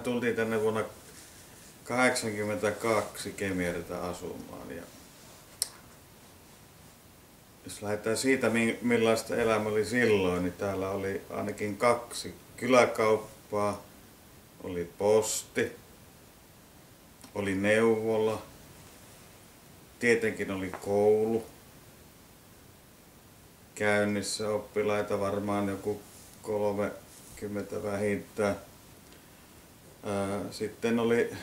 mehän tultiin tänne vuonna 1982 Kemijärveltä asumaan. Ja jos lähdetään siitä, millaista elämä oli silloin, niin täällä oli ainakin 2 kyläkauppaa, oli posti, oli neuvola, tietenkin oli koulu, käynnissä oppilaita varmaan joku 30 vähintään. Sitten oli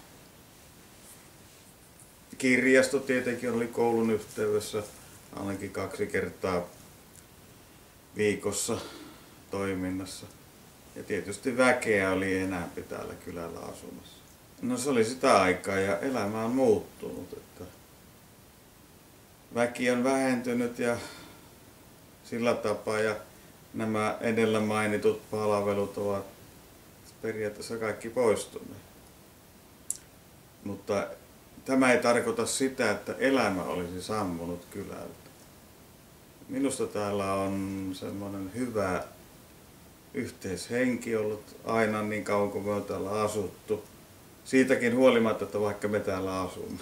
kirjasto, tietenkin oli koulun yhteydessä ainakin 2 kertaa viikossa toiminnassa. Ja tietysti väkeä oli enemmän täällä kylällä asumassa. No se oli sitä aikaa ja elämä on muuttunut. Että väki on vähentynyt ja sillä tapaa ja nämä edellä mainitut palvelut ovat periaatteessa kaikki poistuneet. Mutta tämä ei tarkoita sitä, että elämä olisi sammunut kylältä. Minusta täällä on semmoinen hyvä yhteishenki ollut aina niin kauan kuin me on täällä asuttu. Siitäkin huolimatta, että vaikka me täällä asumme.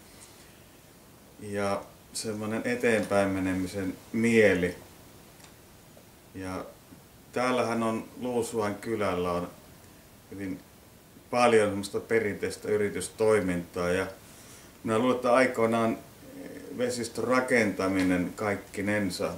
Ja semmoinen eteenpäin menemisen mieli. Ja täällähän on Luusuan kylällä on hyvin paljon semmoista perinteistä yritystoimintaa ja minä luulen, että aikoinaan vesistörakentaminen kaikkinensa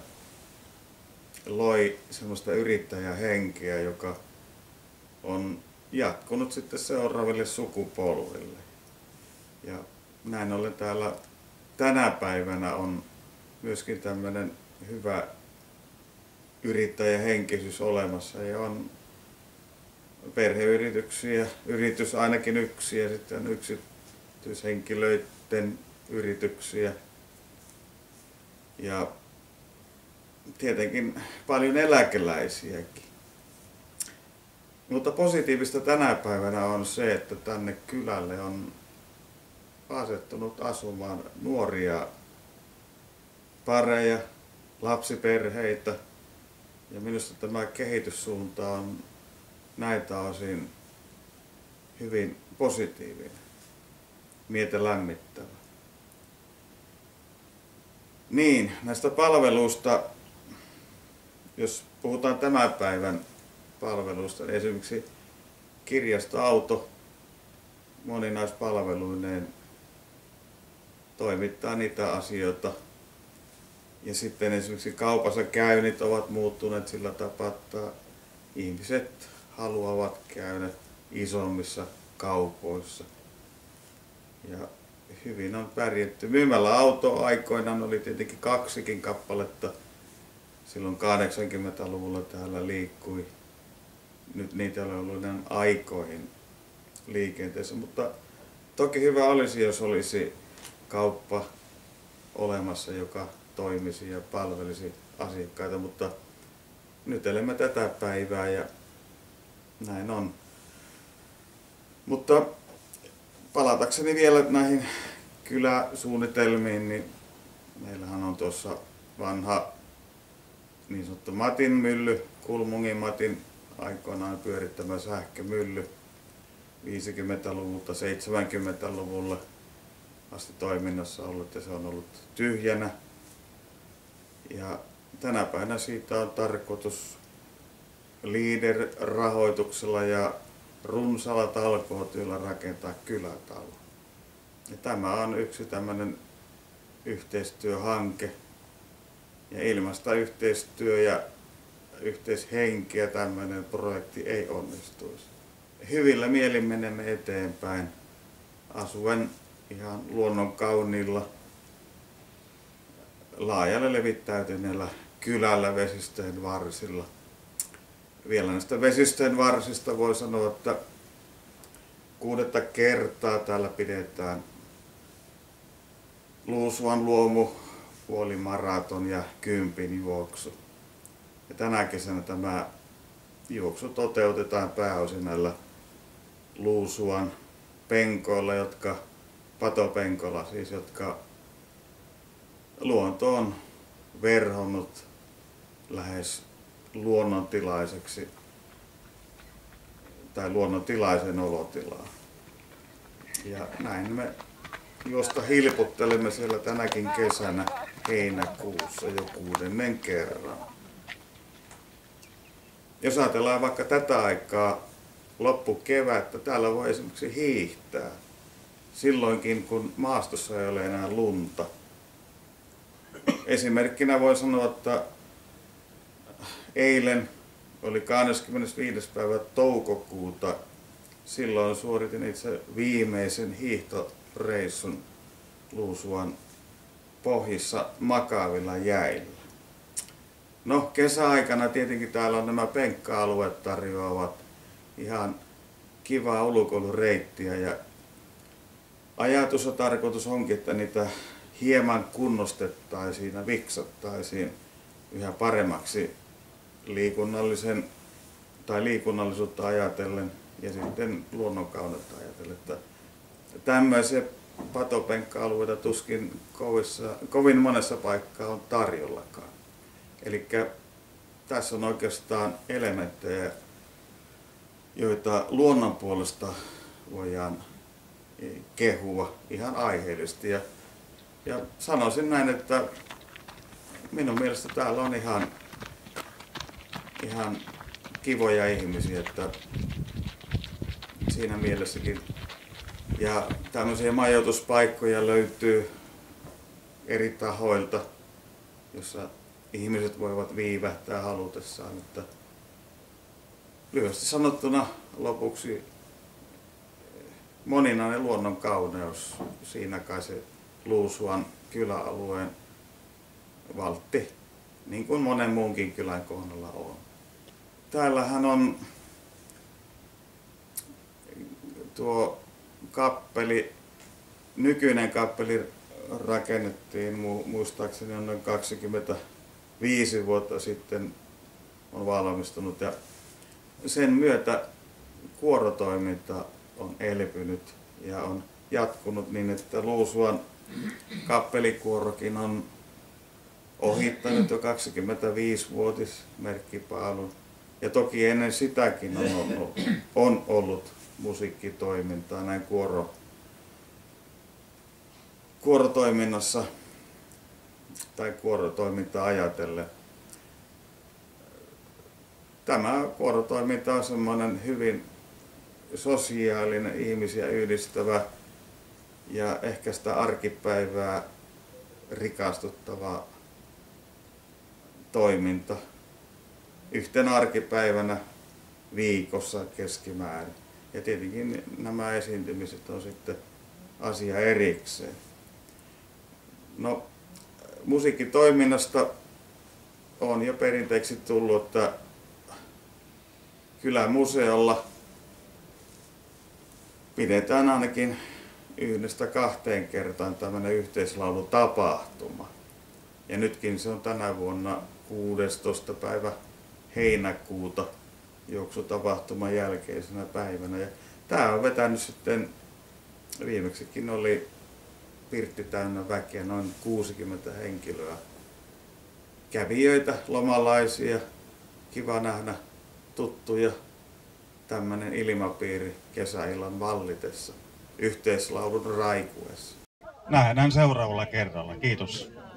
loi semmoista yrittäjähenkeä, joka on jatkunut sitten seuraaville sukupolville. Ja näin ollen täällä tänä päivänä on myöskin tämmöinen hyvä yrittäjähenkisyys olemassa ja on perheyrityksiä, yritys ainakin yksi ja sitten yksityishenkilöiden yrityksiä ja tietenkin paljon eläkeläisiäkin. Mutta positiivista tänä päivänä on se, että tänne kylälle on asettunut asumaan nuoria pareja, lapsiperheitä ja minusta tämä kehityssuunta on näitä osin hyvin positiivinen, mieltä lämmittävä. Niin, näistä palveluista, jos puhutaan tämän päivän palveluista, niin esimerkiksi kirjastoauto moninaispalveluineen toimittaa niitä asioita. Ja sitten esimerkiksi kaupassa käynnit ovat muuttuneet sillä tapaa, että ihmiset haluavat käydä isommissa kaupoissa. Ja hyvin on pärjätty. Myymällä auto aikoinaan oli tietenkin 2 kappaletta. Silloin 80-luvulla täällä liikkui. Nyt niitä oli ollut aikoihin liikenteessä. Mutta toki hyvä olisi, jos olisi kauppa olemassa, joka toimisi ja palvelisi asiakkaita. Mutta nyt elämme tätä päivää ja näin on. Mutta palatakseni vielä näihin kyläsuunnitelmiin, niin meillähän on tuossa vanha niin sanottu Matin mylly, Kulmungin Matin aikoinaan pyörittämä sähkömylly 50-luvulta 70-luvulla asti toiminnassa ollut ja se on ollut tyhjänä. Ja tänä päivänä siitä on tarkoitus LEADER-rahoituksella ja runsaalla talkootyöllä rakentaa kylätalo. Ja tämä on yksi tämmöinen yhteistyöhanke. Ja ilmaista yhteistyö ja yhteishenkeä tämmöinen projekti ei onnistuisi. Hyvillä mielin menemme eteenpäin asuen ihan luonnon kauniilla laajalle levittäytyneellä kylällä vesistöjen varsilla. Vielä näistä vesistöjen varsista voi sanoa, että 6. kertaa täällä pidetään Luusuan luomupuolimaraton ja 10 juoksu. Ja tänä kesänä tämä juoksu toteutetaan pääosin näillä Luusuan penkoilla, patopenkoilla siis, jotka luonto on verhonnut lähes luonnontilaiseksi tai luonnontilaiseen olotilaan. Ja näin me josta hilputtelemme siellä tänäkin kesänä heinäkuussa jo 6. kerran. Jos ajatellaan vaikka tätä aikaa loppukevättä, täällä voi esimerkiksi hiihtää. Silloinkin, kun maastossa ei ole enää lunta. Esimerkkinä voi sanoa, että eilen oli 25. päivä toukokuuta. Silloin suoritin itse viimeisen hiihtoreissun Luusuan pohjissa makaavilla jäillä. No, kesäaikana tietenkin täällä on nämä penkka-alueet tarjoavat ihan kivaa ulkoilureittiä ja ajatus ja tarkoitus onkin, että niitä hieman kunnostettaisiin ja viksattaisiin yhä paremmaksi liikunnallisuutta ajatellen ja sitten luonnonkaunetta ajatellen. Että tämmöisiä patopenkka-alueita tuskin kovin monessa paikkaa on tarjollakaan. Eli tässä on oikeastaan elementtejä, joita luonnon puolesta voidaan kehua ihan aiheellisesti. Ja sanoisin näin, että minun mielestä täällä on ihan kivoja ihmisiä, että siinä mielessäkin. Ja tämmöisiä majoituspaikkoja löytyy eri tahoilta, jossa ihmiset voivat viivähtää halutessaan. Että lyhyesti sanottuna lopuksi moninainen luonnon kauneus, siinä kai se Luusuan kyläalueen valtti, niin kuin monen muunkin kylän kohdalla on. Täällähän on tuo kappeli, nykyinen kappeli rakennettiin muistaakseni noin 25 vuotta sitten on valmistunut ja sen myötä kuorotoiminta on elpynyt ja on jatkunut niin, että Luusuan kappelikuorokin on ohittanut jo 25-vuotismerkkipaalun. Ja toki ennen sitäkin on ollut musiikkitoimintaa näin kuorotoiminnassa tai kuorotoimintaa ajatellen. Tämä kuorotoiminta on semmoinen hyvin sosiaalinen, ihmisiä yhdistävä ja ehkä sitä arkipäivää rikastuttava toiminta yhtenä arkipäivänä viikossa keskimäärin. Ja tietenkin nämä esiintymiset on sitten asia erikseen. No, musiikkitoiminnasta on jo perinteeksi tullut, että kylämuseolla pidetään ainakin 1-2 kertaan tämmöinen yhteislaulutapahtuma. Ja nytkin se on tänä vuonna 16. päivä heinäkuuta juoksutapahtuman jälkeisenä päivänä. Ja tää on vetänyt sitten, viimeksikin oli pirtti täynnä väkeä, noin 60 henkilöä. Kävijöitä, lomalaisia, kiva nähdä tuttuja, tämmönen ilmapiiri kesäillan vallitessa, yhteislaulun raikuessa. Nähdään seuraavalla kerralla. Kiitos.